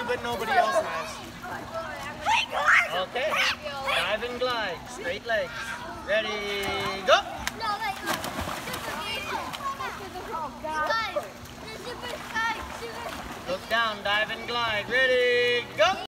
but nobody else has. Okay. Dive and glide. Straight legs. Ready, go! Look down, dive and glide. Ready, go!